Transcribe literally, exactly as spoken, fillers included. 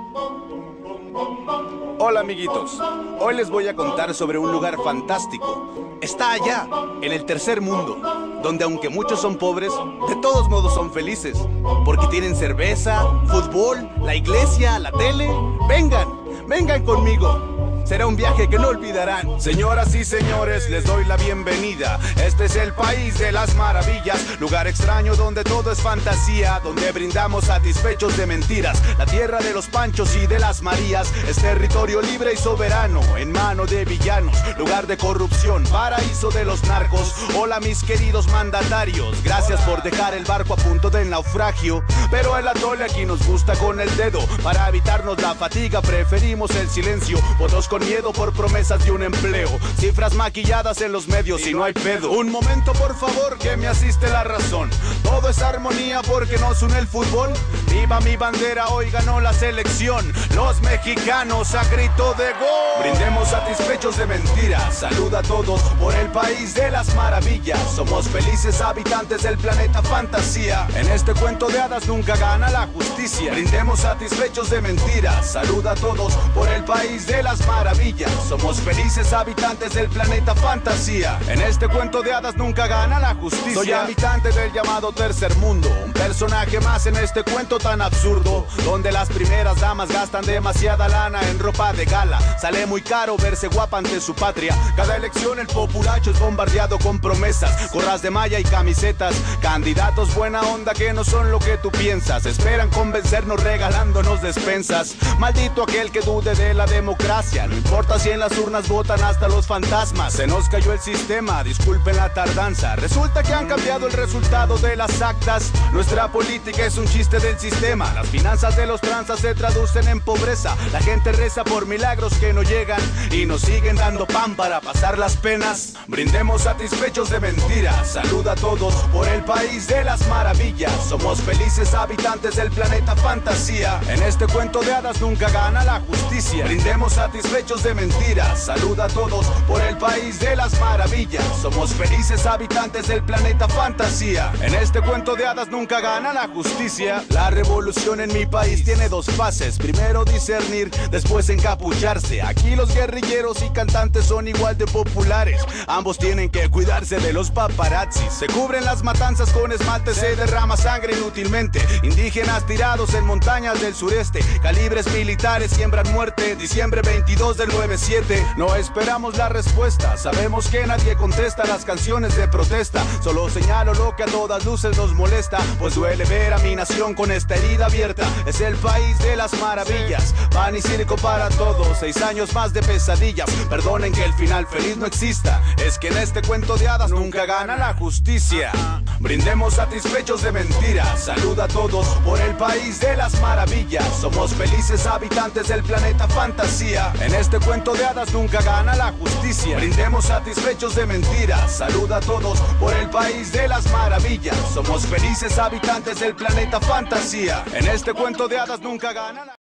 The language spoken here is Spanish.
Hola amiguitos, hoy les voy a contar sobre un lugar fantástico. Está allá, en el tercer mundo, donde aunque muchos son pobres, de todos modos son felices, porque tienen cerveza, fútbol, la iglesia, la tele. Vengan, vengan conmigo. Será un viaje que no olvidarán. Señoras y señores, les doy la bienvenida. Este es el país de las maravillas, lugar extraño donde todo es fantasía, donde brindamos satisfechos de mentiras. La tierra de los Panchos y de las Marías es territorio libre y soberano, en mano de villanos, lugar de corrupción, paraíso de los narcos. Hola mis queridos mandatarios, gracias por dejar el barco a punto del naufragio. Pero el atole aquí nos gusta con el dedo. Para evitarnos la fatiga preferimos el silencio. Votos con miedo por promesas de un empleo, cifras maquilladas en los medios y no hay pedo. Un momento por favor, que me asiste la razón. Todo es armonía porque nos une el fútbol. Viva mi bandera, hoy ganó la selección. Los mexicanos a grito de gol. Brindemos satisfechos de mentiras. Salud a todos por el país de las maravillas. Somos felices habitantes del planeta fantasía. En este cuento de hadas nunca gana la justicia. Brindemos satisfechos de mentiras. Salud a todos por el país de las maravillas. Somos felices habitantes del planeta fantasía. En este cuento de hadas nunca gana la justicia. Soy habitante del llamado tercer mundo, un personaje más en este cuento tan absurdo, donde las primeras damas gastan demasiada lana en ropa de gala. Sale muy caro verse guapa ante su patria. Cada elección el populacho es bombardeado con promesas, gorras de malla y camisetas. Candidatos buena onda que no son lo que tú piensas. Esperan convencernos regalándonos despensas. Maldito aquel que dude de la democracia. No importa si en las urnas votan hasta los fantasmas. Se nos cayó el sistema, disculpen la tardanza. Resulta que han cambiado el resultado de las actas. Nuestra política es un chiste del sistema. Las finanzas de los tranzas se traducen en pobreza. La gente reza por milagros que no llegan y nos siguen dando pan para pasar las penas. Brindemos satisfechos de mentiras. Salud a todos por el país de las maravillas. Somos felices habitantes del planeta fantasía. En este cuento de hadas nunca gana la justicia. Brindemos satisfechos de mentiras. Salud a todos por el país de las maravillas. Somos felices habitantes del planeta fantasía. En este cuento de hadas nunca gana la justicia. La revolución en mi país tiene dos fases. Primero discernir, después encapucharse. Aquí los guerrilleros y cantantes son igual de populares. Ambos tienen que cuidarse de los paparazzis. Se cubren las matanzas con esmalte, se derrama sangre inútilmente. Indígenas tirados en montañas del sureste. Calibres militares siembran muerte. Diciembre veintidós del noventa y siete. No esperamos la respuesta. Sabemos que nadie contesta las canciones de protesta. Solo señalo lo que a todas luces nos molesta, pues duele ver a mi nación con esta herida abierta. Es el país de las maravillas, pan y circo para todos. Seis años más de pesadillas. Perdonen que el final feliz no exista. Es que en este cuento de hadas nunca gana la justicia. Brindemos satisfechos de mentiras. Salud a todos por el país de las maravillas. Somos felices habitantes del planeta fantasía. En este cuento de hadas nunca gana la justicia. Brindemos satisfechos de mentiras. Salud a todos por el país de las maravillas. Somos felices habitantes del planeta fantasía. En este cuento de hadas nunca gana la